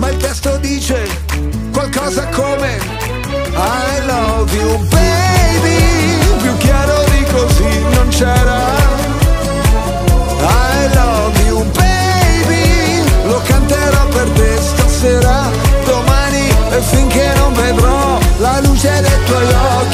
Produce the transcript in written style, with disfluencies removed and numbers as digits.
ma il testo dice qualcosa come I love you baby, più chiaro di così non c'era. I love you baby, lo canterò per te stasera, domani e finché non vedrò la luce dei tuoi occhi.